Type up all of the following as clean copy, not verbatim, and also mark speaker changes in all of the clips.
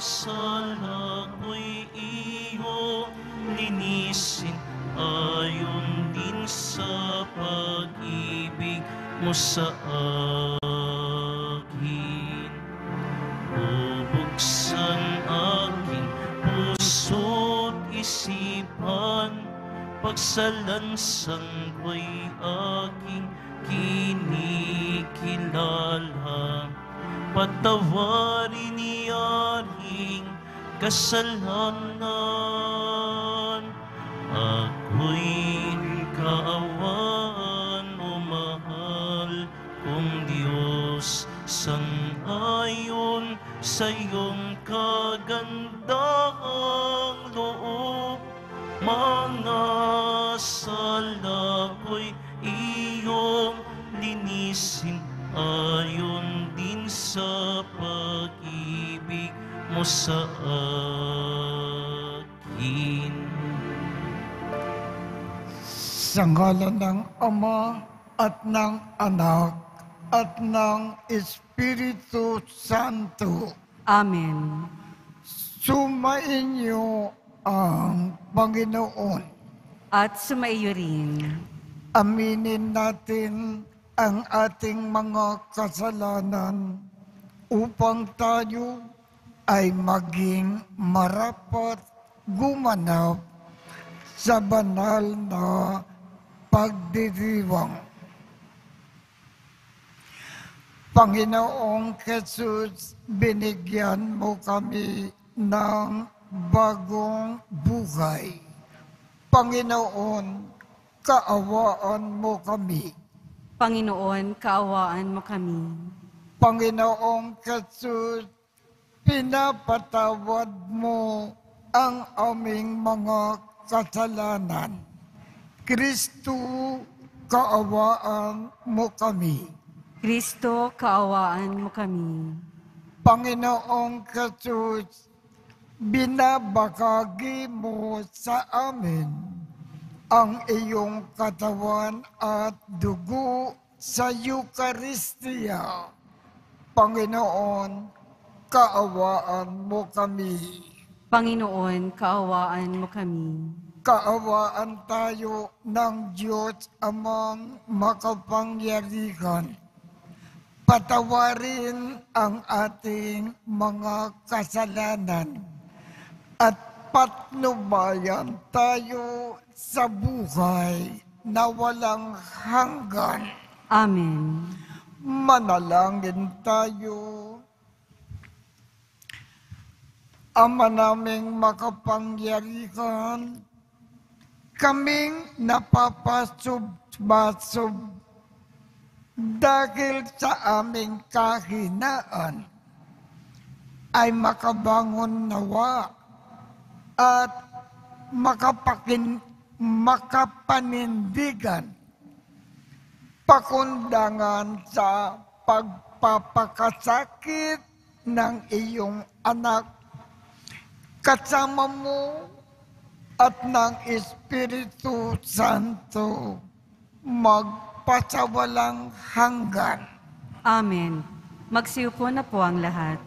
Speaker 1: sala ko'y iyong linisin, ayon din sa pag-ibig mo sa akin. O buksan aking puso't isipan, pagsalansang ko'y aking kinikilala. Patawarin niyaring kasalanan, ako'y kaawaan mo, mahal kong Diyos, sang-ayon sa iyong kagandahang loob. Mga sala ko'y iyong linisin, ayon din sa pag-ibig mo sa akin.
Speaker 2: Sa ngalan ng Ama at ng Anak at ng Espiritu Santo.
Speaker 3: Amen.
Speaker 2: Sumainyo ang Panginoon.
Speaker 3: At sumaiyo rin.
Speaker 2: Aminin natin ang ating mga kasalanan upang tayo ay maging marapat gumanap sa banal na pagdiriwang. Panginoong Jesus, binigyan mo kami ng bagong buhay. Panginoon, kaawaan mo kami.
Speaker 3: Panginoon, kaawaan mo kami.
Speaker 2: Panginoong Jesus, pinapatawad mo ang aming mga kasalanan. Kristo, kaawaan mo kami.
Speaker 3: Kristo, kaawaan mo kami.
Speaker 2: Panginoong Jesus, binabahagi mo sa amin ang iyong katawan at dugo sa Eucharistia. Panginoon, kaawaan mo kami.
Speaker 3: Panginoon, kaawaan mo kami.
Speaker 2: Kaawaan tayo ng Diyos Amang makapangyarihan. Patawarin ang ating mga kasalanan at patnubayan tayo sa buhay na walang hanggan.
Speaker 3: Amen.
Speaker 2: Manalangin tayo. Ama naming makapangyarihan, kaming napapasub-basub dahil sa aming kahinaan ay makabangon nawa at makapanindigan pakundangan sa pagpapakasakit ng iyong anak kasama mo at ng Espiritu Santo magpasawalang hanggan.
Speaker 3: Amen. Magsiupo na po ang lahat.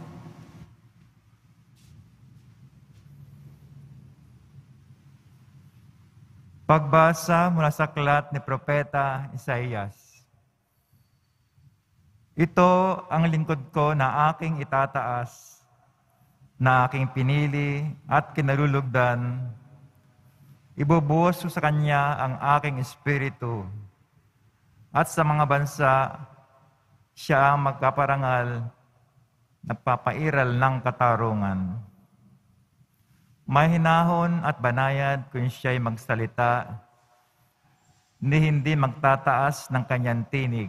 Speaker 4: Pagbasa mula sa aklat ni Propeta Isaías. Ito ang lingkod ko na aking itataas, na aking pinili at kinalulugdan. Ibubuhos ko sa kanya ang aking espiritu, at sa mga bansa siya ang magkaparangal, nagpapairal ng katarungan. Mahinahon at banayad kung siya'y magsalita, hindi magtataas ng kanyang tinig.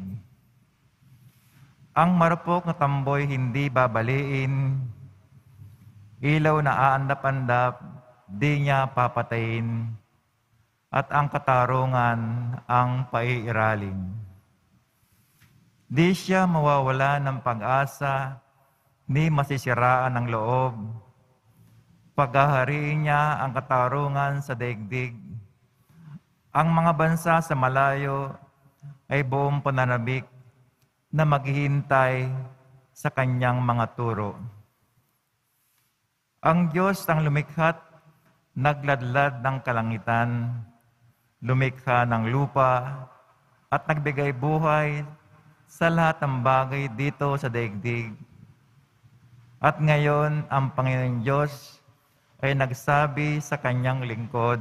Speaker 4: Ang marupok na tamboy hindi babaliin, ilaw na aandap-andap, di niya papatayin, at ang katarungan ang paiiralin. Di siya mawawala ng pag-asa, ni masisiraan ng loob. Paghahariin niya ang katarungan sa daigdig. Ang mga bansa sa malayo ay buong pananabik na maghihintay sa kanyang mga turo. Ang Diyos ang lumikha't nagladlad ng kalangitan, lumikha ng lupa, at nagbigay buhay sa lahat ng bagay dito sa daigdig. At ngayon, ang Panginoon Diyos ay nagsabi sa kanyang lingkod,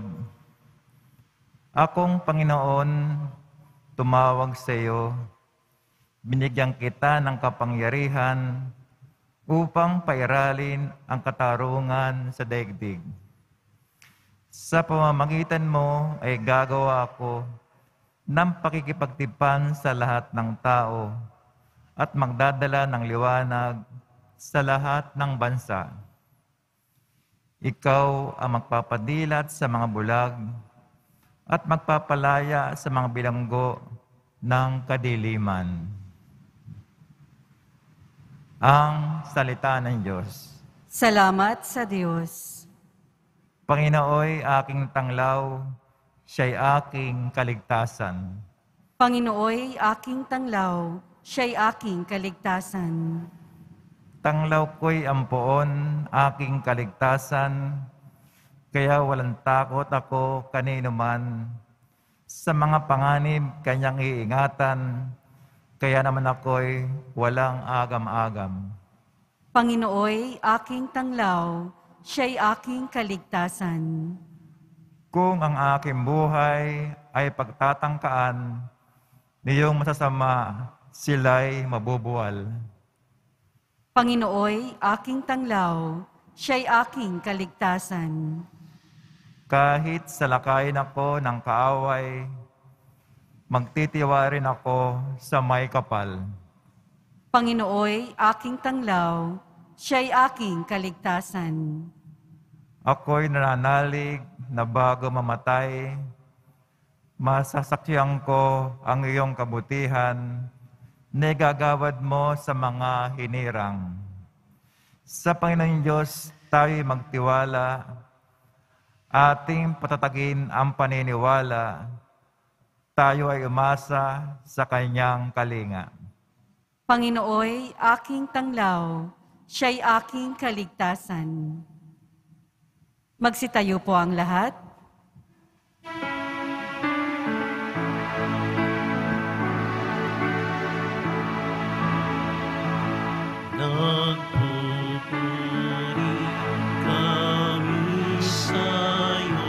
Speaker 4: Akong Panginoon, tumawag sa iyo, binigyan kita ng kapangyarihan upang pairalin ang katarungan sa daigdig. Sa pamamagitan mo ay gagawa ako ng pakikipagtipan sa lahat ng tao at magdadala ng liwanag sa lahat ng bansa. Ikaw ang magpapadilat sa mga bulag at magpapalaya sa mga bilanggo ng kadiliman. Ang salita ng Diyos.
Speaker 3: Salamat sa Diyos.
Speaker 4: Panginooy aking tanglaw, siya'y aking kaligtasan.
Speaker 3: Panginooy aking tanglaw, siya'y aking kaligtasan.
Speaker 4: Tanglaw ko'y ampoon, aking kaligtasan, kaya walang takot ako kanino man. Sa mga panganib kanyang iingatan, kaya naman ako'y walang agam-agam.
Speaker 3: Panginooy aking tanglaw, siya'y aking kaligtasan.
Speaker 4: Kung ang aking buhay ay pagtatangkaan, niyong masasama sila'y mabubuwal.
Speaker 3: Panginooy aking tanglaw, siya'y aking kaligtasan.
Speaker 4: Kahit salakayin ako ng kaaway, magtitiwarin ako sa may kapal.
Speaker 3: Panginooy aking tanglaw, siya'y aking kaligtasan.
Speaker 4: Ako'y nananalig na bago mamatay, masasakyan ko ang iyong kabutihan, nagagawad mo sa mga hinirang. Sa Panginoon Diyos tayo'y magtiwala, ating patatagin ang paniniwala, tayo ay umasa sa kanyang kalinga.
Speaker 3: Panginooy aking tanglaw, siya'y aking kaligtasan. Magsitayo po ang lahat.
Speaker 1: Nagpupuri kami sa'yo,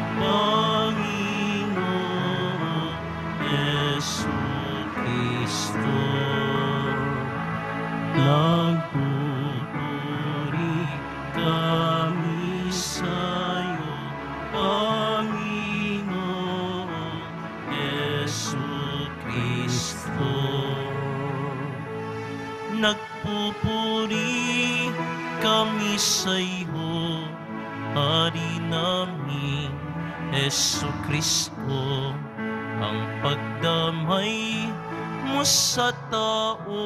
Speaker 1: Panginoon Jesucristo. Nagpupuri kami sa'yo, Panginoon Jesucristo. Nagpupuri kami sa iyo, Hari namin, Jesucristo, ang pagdamay mo sa tao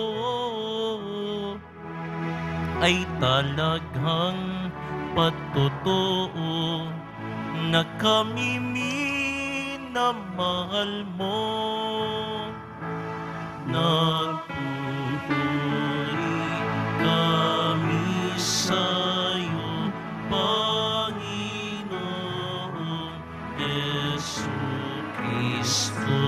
Speaker 1: ay talagang patotoo na kami minamahal mo. Nagpupuri kami sa'yo, Panginoon Jesucristo.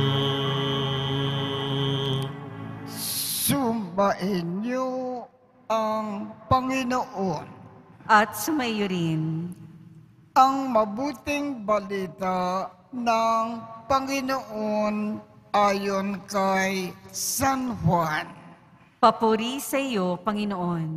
Speaker 2: Sumbahin niyo ang Panginoon.
Speaker 3: At sumayo rin.
Speaker 2: Ang mabuting balita ng Panginoon ayon kay San Juan.
Speaker 3: Papuri sa iyo, Panginoon.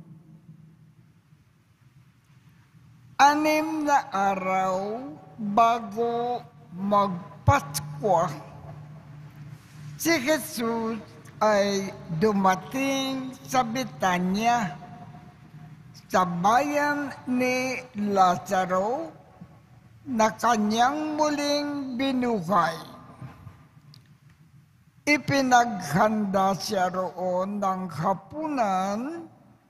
Speaker 2: 6 na araw bago magpaskwa, si Jesus ay dumating sa Betania, sa bayan ni Lazaro na kanyang muling binuhay. Ipinaghanda siya roon ng hapunan.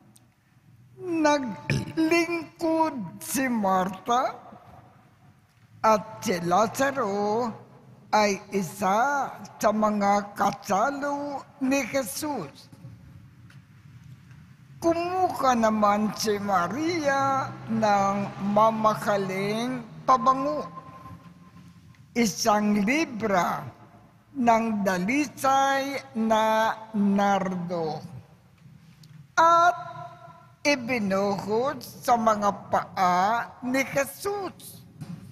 Speaker 2: Naglingkod si Marta at si Lazaro ay isa sa mga kasalo ni Jesus. Kumuha naman si Maria ng mamakaling pabango, 1 libra ng dalisay na nardo, at ibinuhod sa mga paa ni Jesus.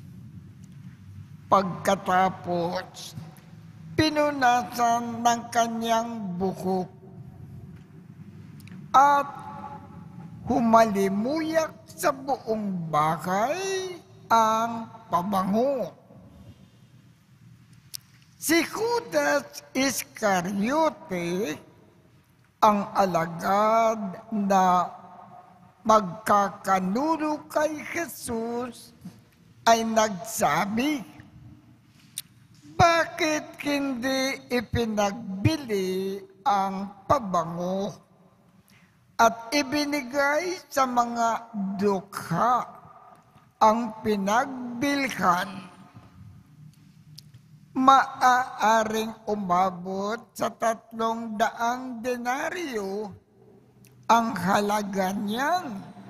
Speaker 2: Pagkatapos, pinunasan ng kanyang buhok at humalimuyak sa buong bahay ang pabango. Si Judas Iscariote, ang alagad na magkakanulo kay Jesus, ay nagsabi, "Bakit hindi ipinagbili ang pabango at ibinigay sa mga dukha ang pinagbilhan? Maaaring umabot sa 300 denaryo ang halaga niyan."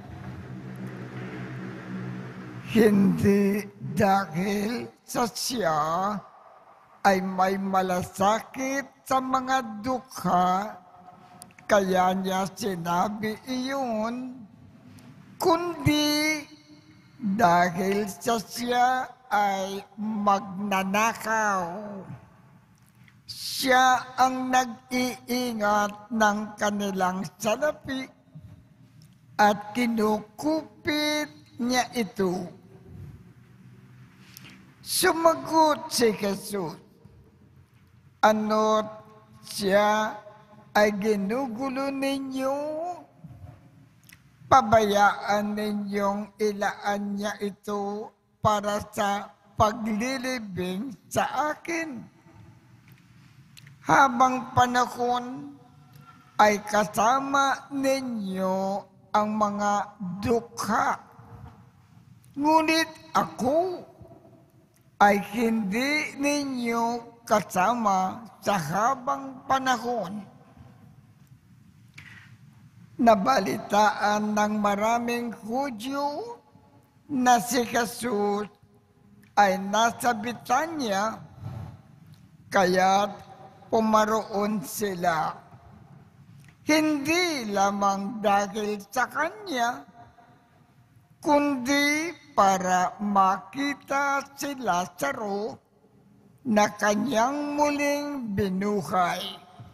Speaker 2: Hindi dahil sa siya ay may malasakit sa mga dukha, kaya niya sinabi iyon, kundi dahil sa siya ay magnanakaw. Siya ang nag-iingat ng kanilang salapi at kinukupit niya ito. Sumagot si Jesus, "Ano't siya ay ginugulo ninyo? Pabayaan ninyong ilaan niya ito para sa paglilibing sa akin. Habang panahon ay kasama ninyo ang mga dukha. Ngunit ako ay hindi ninyo kasama sa habang panahon." Nabalitaan ng maraming Hudyo na si Jesus ay nasa Betanya, kaya't pumaroon sila. Hindi lamang dahil sa kanya, kundi para makita si Lazaro na kanyang muling binuhay.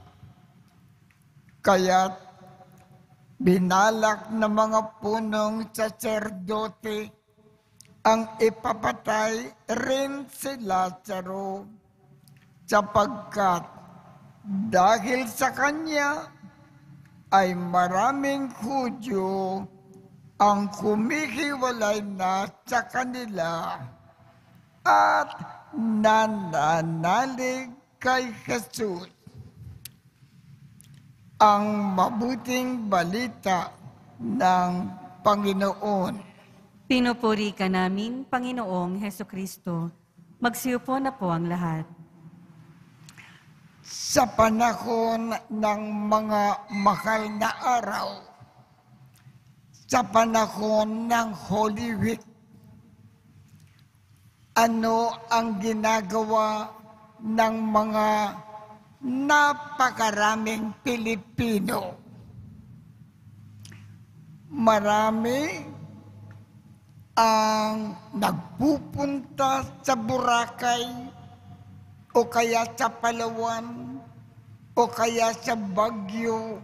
Speaker 2: Kaya't binalak ng mga punong saserdote ang ipapatay rin si Lazaro, sapagkat dahil sa kanya ay maraming Hudyo ang kumihiwalay na sa kanila at nananalig kay Jesus. Ang mabuting balita ng Panginoon.
Speaker 3: Pinupuri ka namin, Panginoong Hesukristo. Magsiupo na po ang lahat.
Speaker 2: Sa panahon ng mga mahal na araw, sa panahon ng Holy Week, ano ang ginagawa ng mga napakaraming Pilipino? Marami ang nagpupunta sa Boracay o kaya sa Palawan o kaya sa Baguio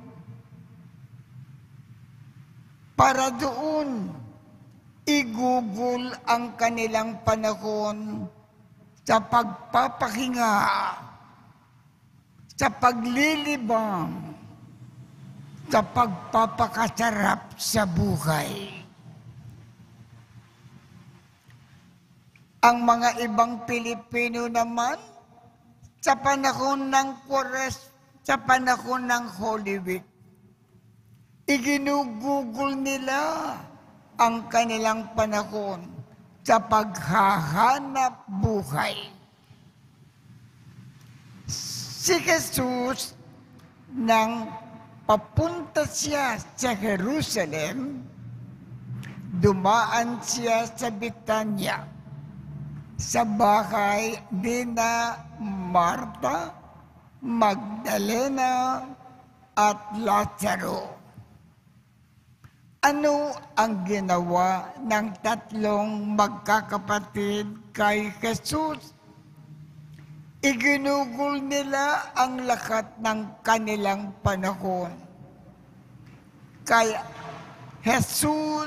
Speaker 2: para doon igugol ang kanilang panahon sa pagpapahinga, sa paglilibang, sa pagpapakasarap sa buhay. Ang mga ibang Pilipino naman, sa panahon ng sa panahon ng Holy Week, iginugugol nila ang kanilang panahon sa paghahanap buhay. Si Jesus nang papunta siya sa Jerusalem, dumaan siya sa Betania, sa bahay ni na Marta, Magdalena, at Lazaro. Ano ang ginawa ng tatlong magkakapatid kay Jesus? Iginugol nila ang lakat ng kanilang panahon. Kaya Jesus,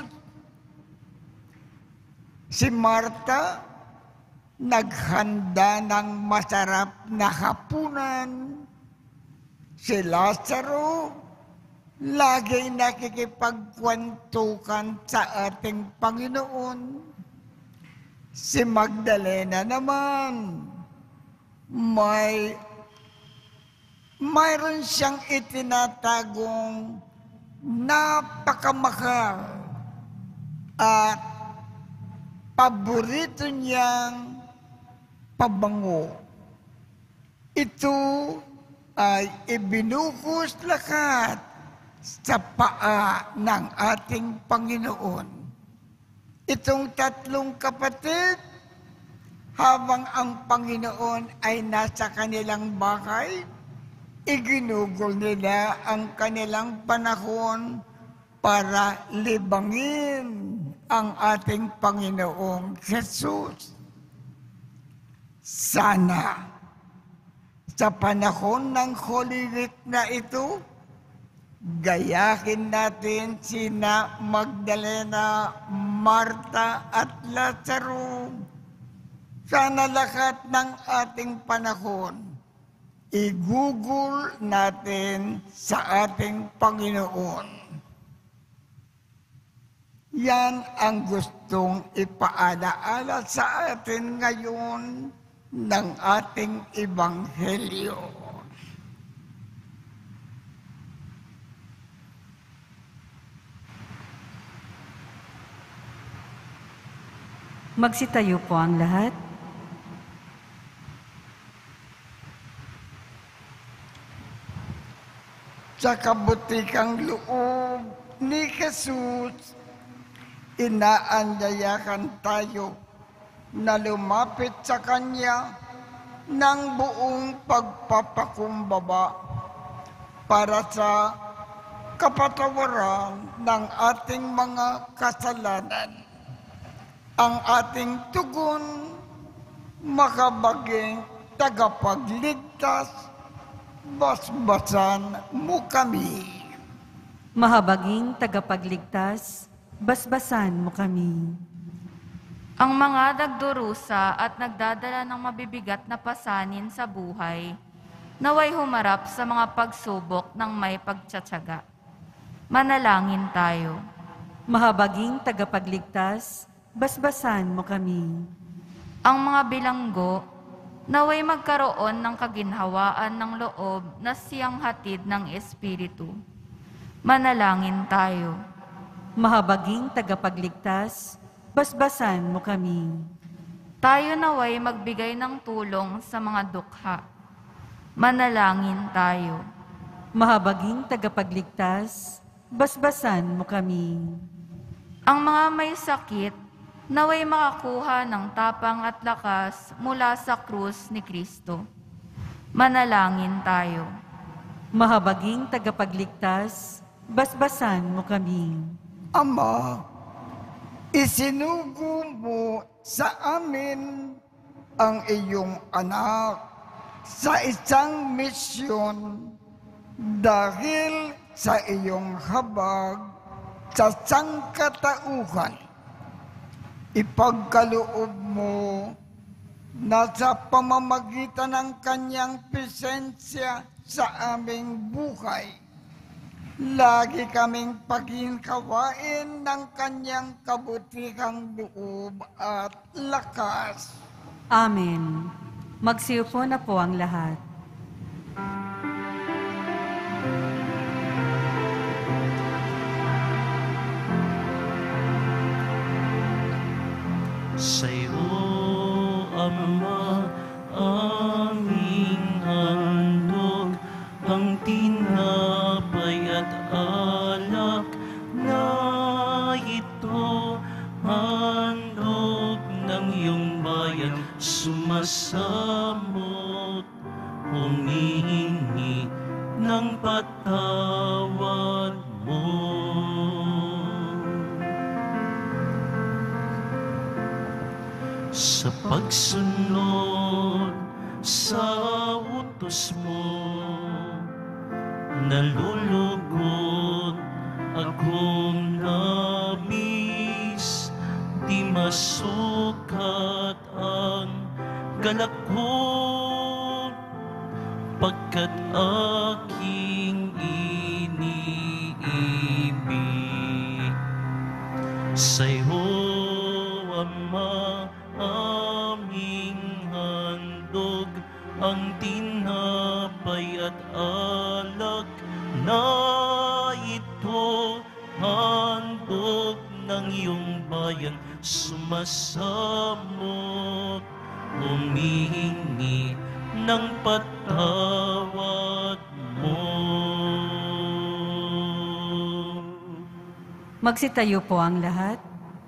Speaker 2: si Marta, naghanda ng masarap na hapunan. Si Lazaro, lagi nakikipagkwentuhan sa ating Panginoon. Si Magdalena naman, mayroon siyang itinatagong napakamahal at paborito niyang pabango. Ito ay ibinuhos lahat sa paa ng ating Panginoon. Itong tatlong kapatid, habang ang Panginoon ay nasa kanilang bahay, iginugol nila ang kanilang panahon para libangin ang ating Panginoong Jesus. Sana sa panahon ng Holy Week na ito, gayahin natin sina Magdalena, Marta at Lazaro. Sana lahat ng ating panahon, igugol natin sa ating Panginoon. Yan ang gustong ipaalaala sa atin ngayon ng ating Ebanghelyo.
Speaker 3: Magsitayo po ang lahat.
Speaker 2: Sa kabutikang loob ni Jesus, inaanyayahan tayo na lumapit sa Kanya ng buong pagpapakumbaba para sa kapatawaran ng ating mga kasalanan. Ang ating tugon, makabaging tagapagligtas, basbasan mo kami.
Speaker 3: Mahabaging tagapagligtas, basbasan mo kami.
Speaker 5: Ang mga nagdurusa at nagdadala ng mabibigat na pasanin sa buhay, naway humarap sa mga pagsubok ng may pagtsatsaga. Manalangin tayo.
Speaker 3: Mahabaging tagapagligtas, basbasan mo kami.
Speaker 5: Ang mga bilanggo, naway magkaroon ng kaginhawaan ng loob na siyang hatid ng Espiritu. Manalangin tayo.
Speaker 3: Mahabaging tagapagligtas, basbasan mo kami.
Speaker 5: Tayo naway magbigay ng tulong sa mga dukha. Manalangin tayo.
Speaker 3: Mahabaging tagapagligtas, basbasan mo kami.
Speaker 5: Ang mga may sakit, naway makakuha ng tapang at lakas mula sa krus ni Kristo. Manalangin tayo.
Speaker 3: Mahabaging tagapagligtas, basbasan mo kami.
Speaker 2: Ama, isinugo mo sa amin ang iyong anak sa isang misyon dahil sa iyong habag sa sangkatauhan. Ipagkaloob mo na sa pamamagitan ng kanyang presensya sa aming buhay, lagi kaming paghinkawain ng kanyang kabutihang loob at lakas.
Speaker 3: Amen. Magsiupo na po ang lahat.
Speaker 1: Sa'yo, Ama, aming handog, ang tinapay na ito, handog ng iyong bayan, sumasamot, humihingi ng patawad mo. Sa pagsunod sa utos mo, nalulugod akong labis, di masukat ang galak ko, pagkat aking iniibig. Sa'yo, Ama, aming handog ang tinapay at alak na ito, handog ng iyong bayan, sumasamot, humihingi ng patawad mo.
Speaker 3: Magsitayo po ang lahat.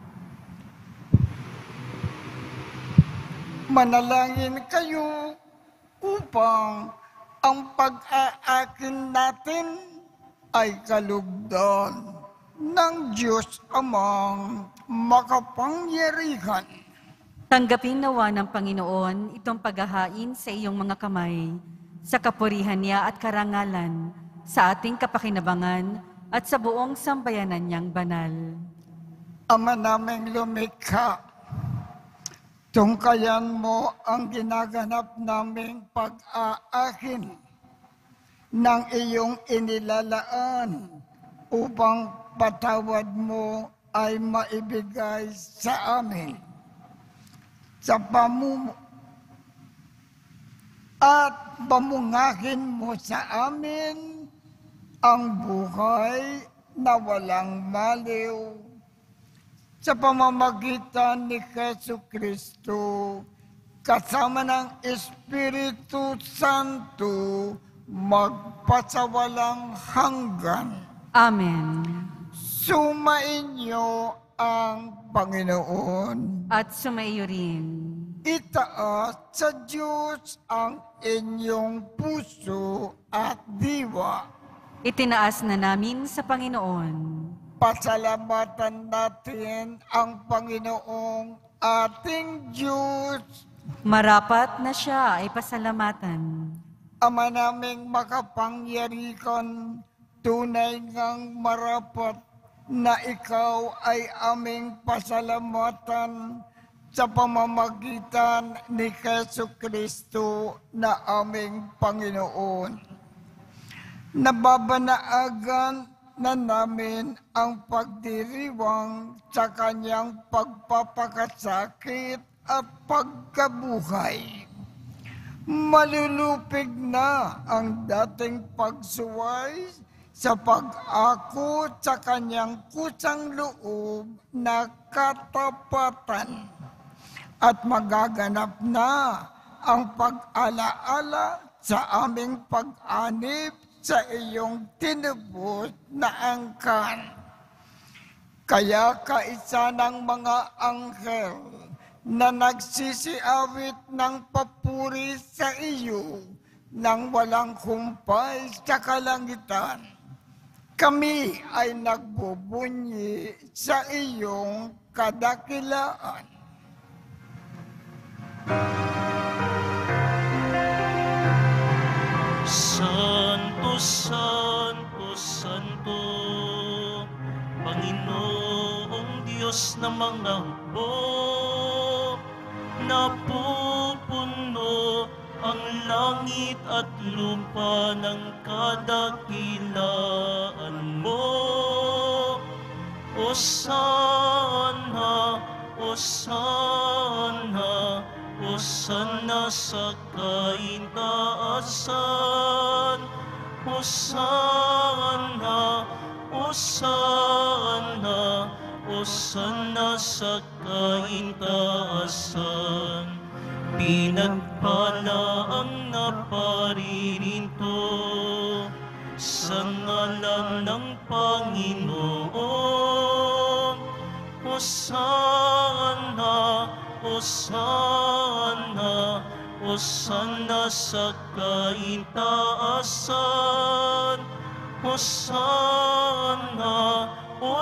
Speaker 2: Manalangin kayo upang ang pag-aakin natin ay kalugdan ng Diyos Amang makapangyarihan.
Speaker 3: Tanggapin nawa ng Panginoon itong paghahain sa iyong mga kamay, sa kapurihan niya at karangalan, sa ating kapakinabangan at sa buong sambayanan niyang banal.
Speaker 2: Ama naming lumikha, tungkayan mo ang ginaganap naming pag-aakin ng iyong inilalaan upang patawad mo ay maibigay sa amin. Sa at pamungahin mo sa amin ang buhay na walang maliw, sa pamamagitan ni Jesucristo, kasama ng Espiritu Santo, magpasawalang hanggan.
Speaker 3: Amen.
Speaker 2: Sumainyo ang Panginoon.
Speaker 3: At sumaiyo rin.
Speaker 2: Itaas sa Diyos ang inyong puso at diwa.
Speaker 3: Itinaas na namin sa Panginoon.
Speaker 2: Pasalamatan natin ang Panginoong ating Diyos.
Speaker 3: Marapat na siya ay pasalamatan.
Speaker 2: Ama naming makapangyarihan, tunay ngang marapat na ikaw ay aming pasalamatan sa pamamagitan ni Jesucristo na aming Panginoon. Nababanaagan na namin ang pagdiriwang sa kanyang pagpapakasakit at pagkabuhay. Malulupig na ang dating pagsuway sa pag-ako sa kanyang kusang loob na katapatan, at magaganap na ang pag-alaala sa aming pag-anib sa iyong tinubos na angkan. Kaya kaisa ng mga anghel na nagsisiawit ng papuri sa iyo nang walang humpay sa kalangitan, kami ay nagbubunyi sa iyong kadakilaan.
Speaker 1: Santo, Santo, Santo, Panginoong Diyos ng mga hukbo, napupuno ang langit at lupa ng kadakilaan mo. Hosana, Hosana, Hosana sa kaitaasan. Hosana, Hosana, Hosana sa kaitaasan. Pinagpala ang naparirinto sa ngalan ng Panginoon. Hosana, Hosana, Hosana sa kaitaasan. Hosana,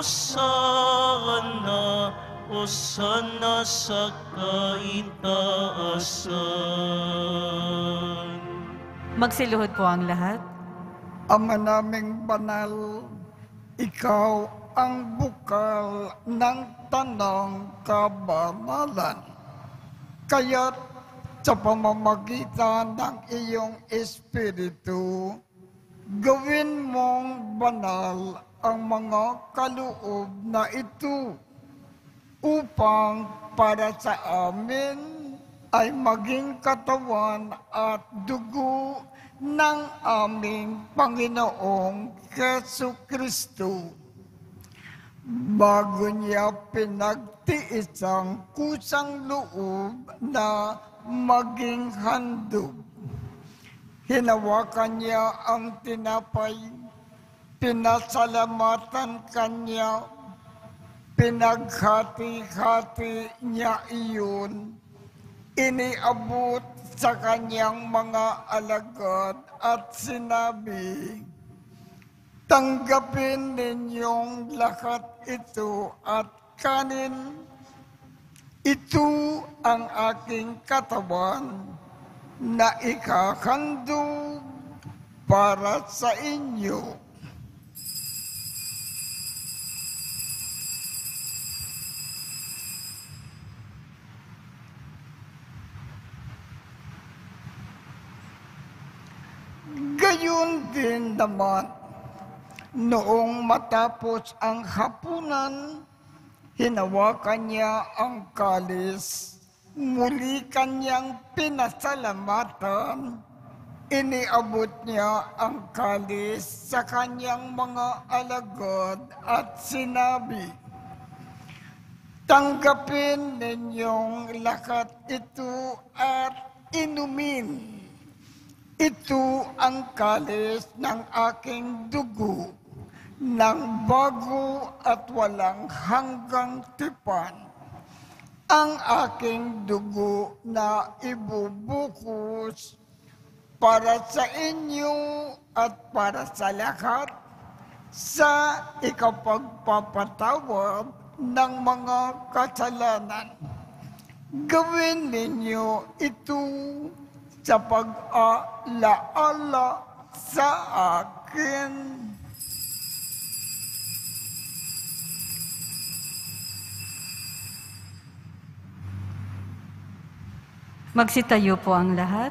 Speaker 1: Hosana, Hosana sa kaitaasan.
Speaker 3: Magsiluhod po ang lahat.
Speaker 2: Ama naming banal, ikaw ang bukal ng tanang kabanalan. Kaya't sa pamamagitan ng iyong Espiritu, gawin mong banal ang mga kaloob na ito upang para sa amin ay maging katawan at dugo ng aming Panginoong Jesucristo. Bago niya pinagtiis ang kusang loob na maging handog, hinawakan niya ang tinapay, pinasalamatan kanya, pinaghati-hati niya iyon, iniabot sa kanyang mga alagad at sinabi, "Tanggapin ninyong lahat ito at kanin. Ito ang aking katawan na ikahandog para sa inyo." Gayon din naman, noong matapos ang hapunan, hinawakan niya ang kalis, muli kanyang pinasalamatan, iniabot niya ang kalis sa kanyang mga alagad at sinabi, "Tanggapin ninyong lahat ito at inumin. Ito ang kalis ng aking dugo, ng bago at walang hanggang tipan. Ang aking dugo na ibubuhos para sa inyo at para sa lahat sa ikapagpapatawad ng mga kasalanan. Gawin ninyo ito sa pag-alaala sa akin."
Speaker 3: Magsitayo po ang lahat.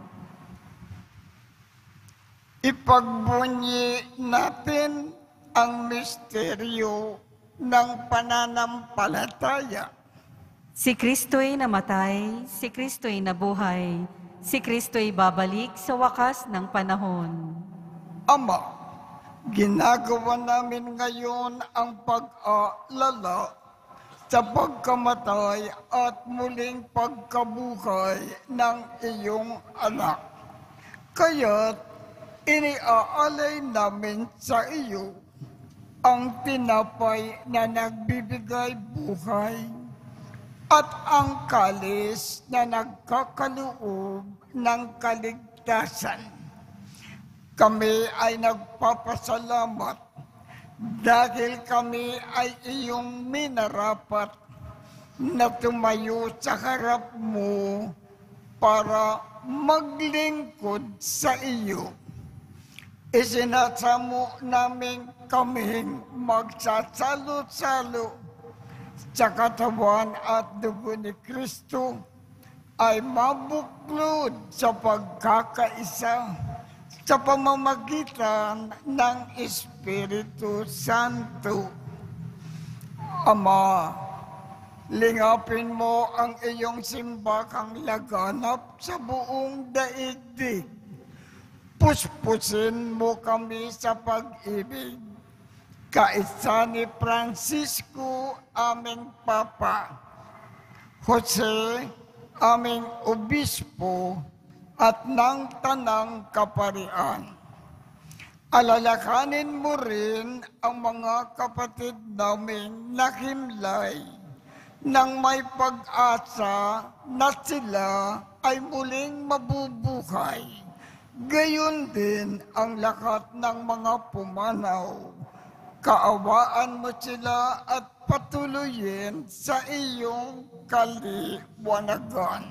Speaker 2: Ipagbunyi natin ang misteryo ng pananampalataya.
Speaker 3: Si Kristo'y namatay, si Kristo'y nabuhay, si Kristo'y babalik sa wakas ng panahon.
Speaker 2: Ama, ginagawa namin ngayon ang pag-aalala sa pagkamatay at muling pagkabuhay ng iyong anak. Kaya't iniaalay namin sa iyo ang tinapay na nagbibigay buhay at ang kalis na nagkakaloob ng kaligtasan. Kami ay nagpapasalamat dahil kami ay iyong minarapat na tumayo sa harap mo para maglingkod sa iyo. Isinasamo namin kaming magsasalo-salo sa katawan at dugo ni Kristo ay mabuklod sa pagkakaisa sa pamamagitan ng Espiritu Santo. Ama, lingapin mo ang iyong simbahang laganap sa buong daigdig. Puspusin mo kami sa pag-ibig. Kaisa ni Francisco, aming Papa, Jose, aming Obispo, at ng Tanang Kaparian. Alalakanin mo rin ang mga kapatid naming nakimlay nang may pag-asa na sila ay muling mabubuhay. Gayon din ang lahat ng mga pumanaw. Kaawaan mo sila at patuloyin sa iyong kaliwanagan.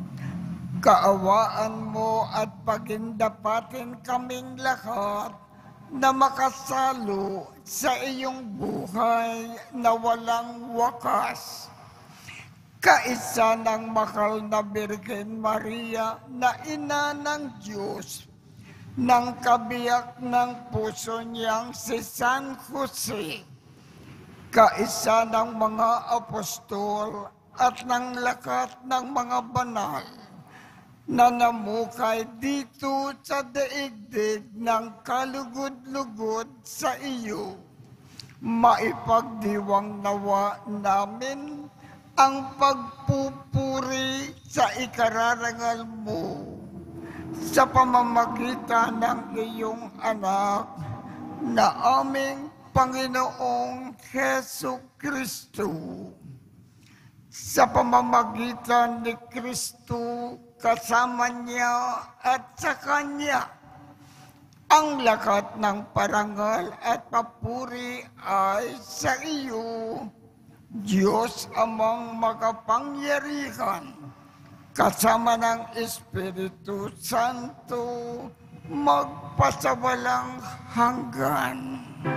Speaker 2: Kaawaan mo at pagindapatin kaming lahat na makasalo sa iyong buhay na walang wakas. Kaisa ng mahal na Birhen Maria na ina ng Diyos, ng kabiyak ng puso niyang si San Jose, kaisa ng mga apostol at ng lakat ng mga banal na namukay dito sa daigdig ng kalugod-lugod sa iyo, maipagdiwang nawa namin ang pagpupuri sa ikararangal mo sa pamamagitan ng iyong anak na aming Panginoong Hesu Kristo. Sa pamamagitan ni Kristo, kasama niya at sa Kanya, ang lakat ng parangal at papuri ay sa iyo, Diyos Amang makapangyarihan, kasama ng Espiritu Santo, magpasawalang hanggan.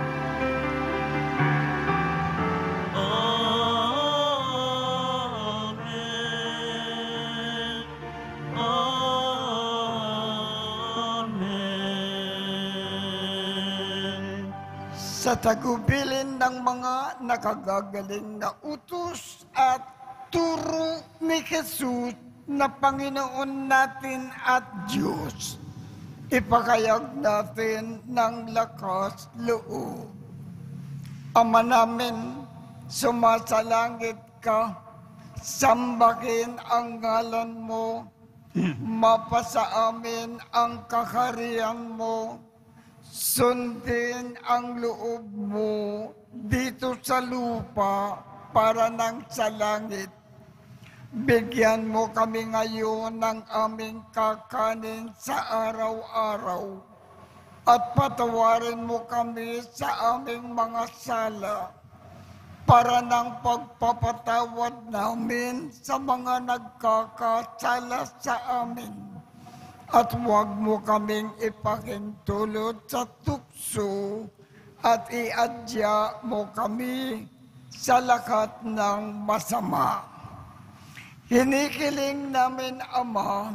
Speaker 2: Sa tagubilin ng mga nakagagaling na utos at turo ni Jesus na Panginoon natin at Diyos, ipakayag natin ng lakas loob. Ama namin, sumasalangit ka, sambahin ang ngalan mo, mapasa amin ang kaharian mo, sundin ang loob mo dito sa lupa para nang sa langit. Bigyan mo kami ngayon ng aming kakanin sa araw-araw at patawarin mo kami sa aming mga sala para nang pagpapatawad namin sa mga nagkakasala sa amin. At huwag mo kaming ipahintulot sa tukso at iadya mo kami sa lahat ng masama. Hinikiling namin, Ama,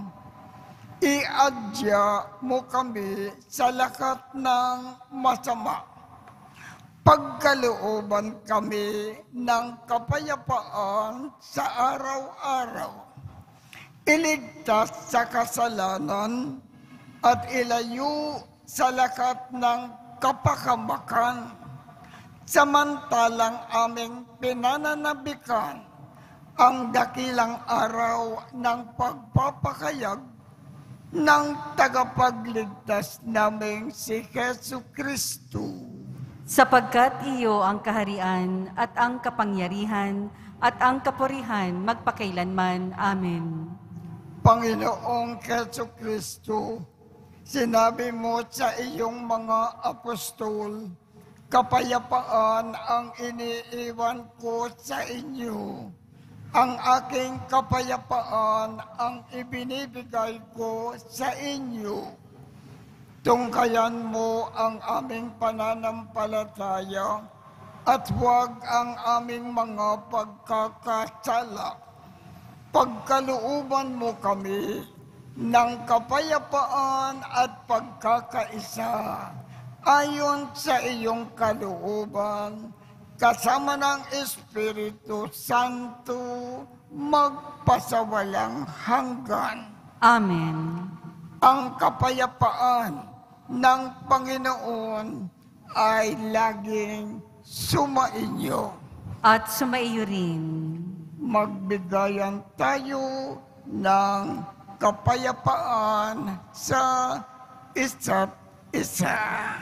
Speaker 2: iadya mo kami sa lahat ng masama. Pagkalooban kami ng kapayapaan sa araw-araw. Iligtas sa kasalanan at ilayo sa lakat ng kapakamakan, samantalang aming pinananabikan ang dakilang araw ng pagpapakayag ng tagapagligtas naming si Jesu Kristo.
Speaker 3: Sapagkat iyo ang kaharian at ang kapangyarihan at ang kapurihan magpakailanman. Amen.
Speaker 2: Panginoong Jesu Kristo, sinabi mo sa iyong mga apostol, kapayapaan ang iniiwan ko sa inyo. Ang aking kapayapaan ang ibinibigay ko sa inyo. Tungkayan mo ang aming pananampalataya at huwag ang aming mga pagkakasala. Pagkalooban mo kami ng kapayapaan at pagkakaisa ayon sa iyong kalooban, kasama ng Espiritu Santo, magpasawalang hanggan.
Speaker 3: Amen.
Speaker 2: Ang kapayapaan ng Panginoon ay laging sumainyo.
Speaker 3: At sumaiyo rin.
Speaker 2: Magbigayan tayo ng kapayapaan sa isa't isa.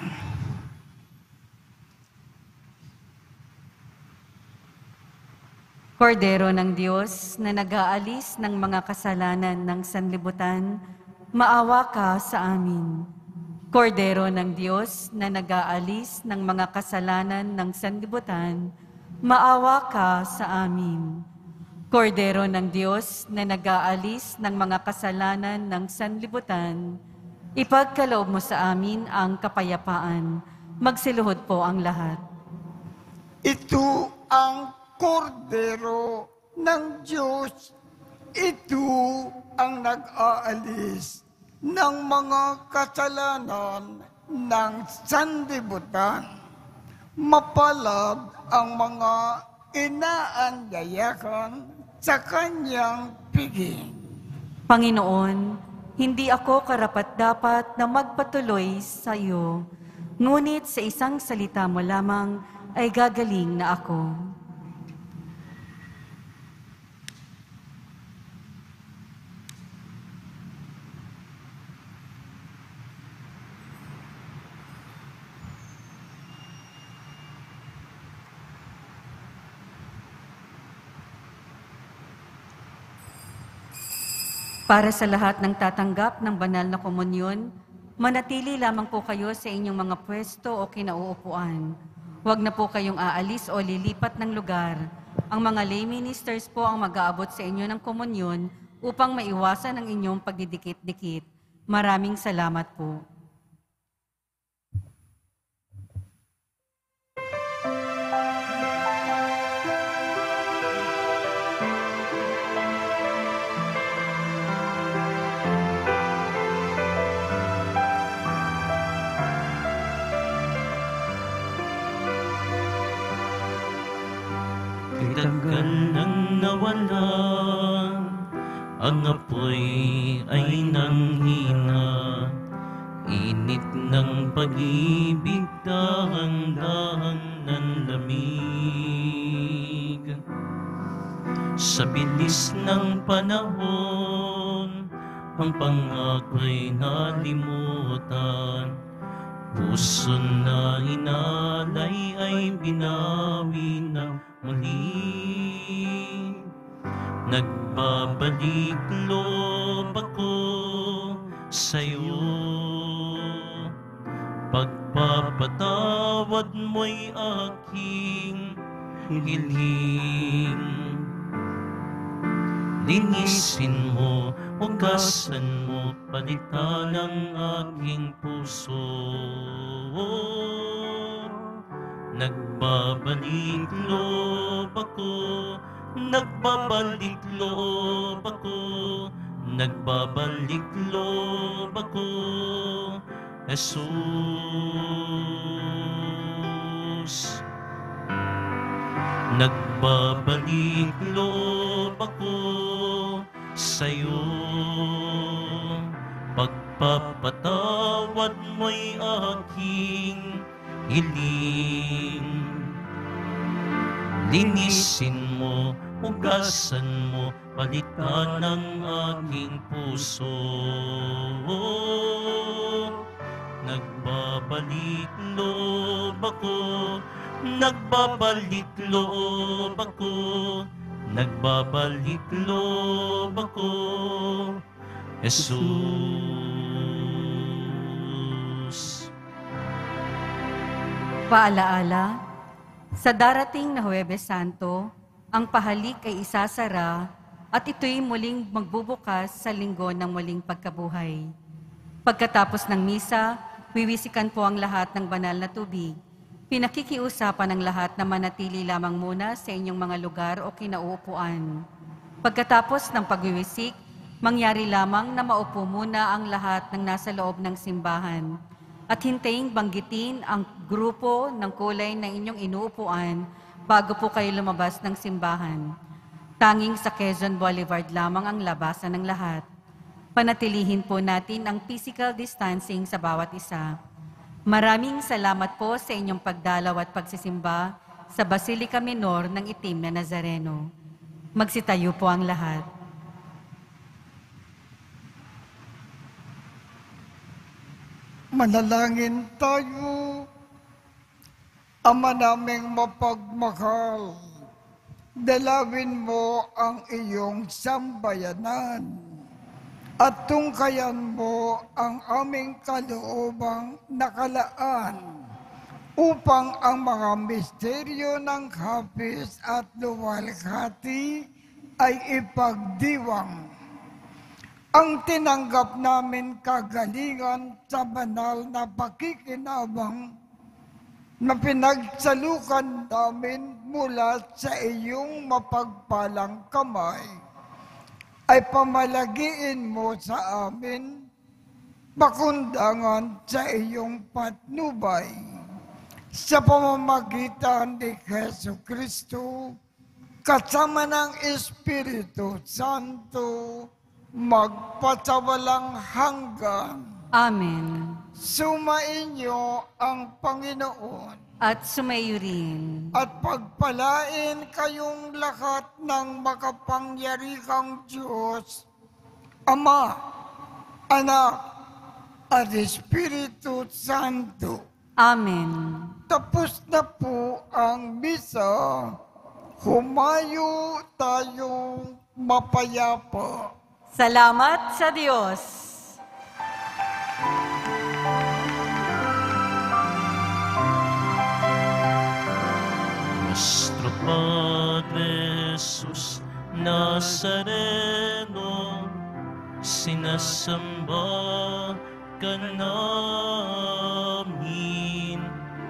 Speaker 3: Kordero ng Diyos na nag-aalis ng mga kasalanan ng sanlibutan, maawa ka sa amin. Kordero ng Diyos na nag-aalis ng mga kasalanan ng sanlibutan, maawa ka sa amin. Kordero ng Diyos na nag-aalis ng mga kasalanan ng sanlibutan, ipagkaloob mo sa amin ang kapayapaan. Magsiluhod po ang lahat.
Speaker 2: Ito ang Kordero ng Diyos. Ito ang nag-aalis ng mga kasalanan ng sanlibutan. Mapalad ang mga inaanyayakan sa kanyang piging.
Speaker 3: Panginoon, hindi ako karapat-dapat na magpatuloy sa iyo, ngunit sa isang salita mo lamang ay gagaling na ako. Para sa lahat ng tatanggap ng banal na komunyon, manatili lamang po kayo sa inyong mga pwesto o kinauupuan. Huwag na po kayong aalis o lilipat ng lugar. Ang mga lay ministers po ang mag-aabot sa inyo ng komunyon upang maiwasan ang inyong pagdidikit-dikit. Maraming salamat po.
Speaker 1: Tagal nang nawala, ang apoy ay nanghina. Init ng pag-ibig, dahan-dahan ng lamig. Sa bilis ng panahon, ang pangako'y nalimutan. Puso na inalay ay binawi ng muli. Nagbabalik loob ako sa'yo. Pagpapatawad mo'y aking hiling. Linisin mo, hugasan mo, palitan ang aking puso. Nagbabalik loob ako, nagbabalik loob ako, nagbabalik loob ako, Jesus. Nagbabalik loob ako sa'yo. Pagpapatawad mo'y aking hiling. Linisin mo, hugasan mo, palitan ang aking puso. Nagbabalik loob ako, nagbabalik loob ako, nagbabalik loob ako, Jesus.
Speaker 3: Paalaala, sa darating na Huwebes Santo, ang pahalik ay isasara at ito'y muling magbubukas sa linggo ng muling pagkabuhay. Pagkatapos ng misa, wiwisikan po ang lahat ng banal na tubig. Pinakikiusapan ng lahat na manatili lamang muna sa inyong mga lugar o kinauupuan. Pagkatapos ng pagwiwisik, mangyari lamang na maupo muna ang lahat ng nasa loob ng simbahan at hintayin banggitin ang grupo ng kulay ng inyong inuupuan bago po kayo lumabas ng simbahan. Tanging sa Quezon Boulevard lamang ang labasan ng lahat. Panatilihin po natin ang physical distancing sa bawat isa. Maraming salamat po sa inyong pagdalaw at pagsisimba sa Basilica Minor ng Itim na Nazareno. Magsitayo po ang lahat.
Speaker 2: Manalangin tayo. Ama naming mapagmahal, dalawin mo ang iyong sambayanan at tungkayan mo ang aming kaloobang nakalaan upang ang mga misteryo ng hapis at luwalhati ay ipagdiwang. Ang tinanggap namin kagalingan sa banal na pakikinabang na pinagsalukan namin mula sa iyong mapagpalang kamay, ay pamalagiin mo sa amin, makundangan sa iyong patnubay. Sa pamamagitan ni Jesu Kristo, kasama ng Espiritu Santo, magpasawalang hanggan.
Speaker 3: Amen.
Speaker 2: Sumainyo ang Panginoon
Speaker 3: At sumayo rin.
Speaker 2: at pagpalain kayong lahat ng makapangyarihang Diyos, Ama, Anak, at Espiritu Santo.
Speaker 3: Amen.
Speaker 2: Tapos na po ang misa. Humayo tayong mapayapa.
Speaker 3: Salamat sa Diyos.
Speaker 1: Nuestro Padre Jesus Nazareno, sinasamba ka namin,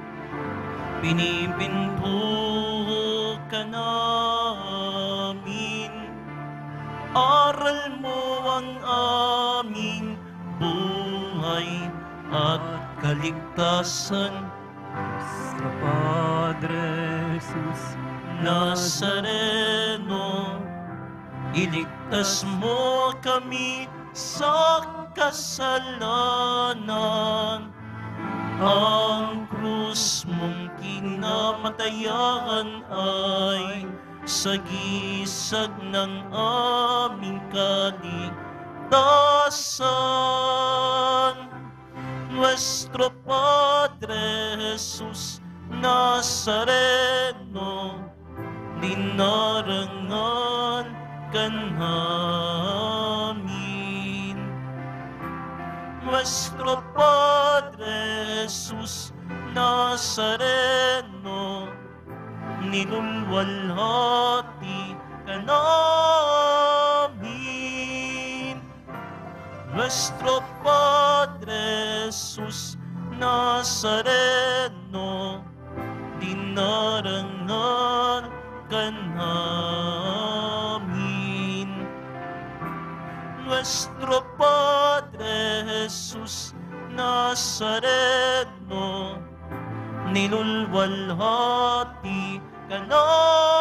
Speaker 1: pinipinto ka namin, aral mo ang aming buhay at kaligtasan.
Speaker 6: Nuestro Padre Jesus
Speaker 1: Nazareno, iligtas mo kami sa kasalanan. Ang krus mong kinamatayan ay sagisag ng aming kaligtasan. Nuestro Padre Jesus Nazareno, dinarangan ka namin. Nuestro Padre Jesus Nazareno, nilulwalhati ka namin. Nuestro Padre Jesus Nazareno, dinarangan ka namin. Nuestro Padre Jesus Nazareno, nilulwalhati ka namin.